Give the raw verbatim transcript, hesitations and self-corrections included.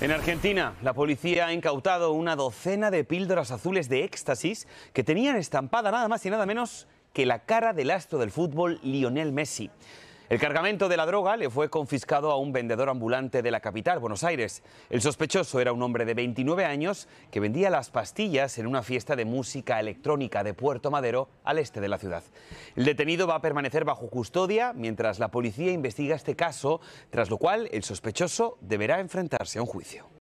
En Argentina, la policía ha incautado una docena de píldoras azules de éxtasis que tenían estampada nada más y nada menos que la cara del astro del fútbol Lionel Messi. El cargamento de la droga le fue confiscado a un vendedor ambulante de la capital, Buenos Aires. El sospechoso era un hombre de veintinueve años que vendía las pastillas en una fiesta de música electrónica de Puerto Madero, al este de la ciudad. El detenido va a permanecer bajo custodia mientras la policía investiga este caso, tras lo cual el sospechoso deberá enfrentarse a un juicio.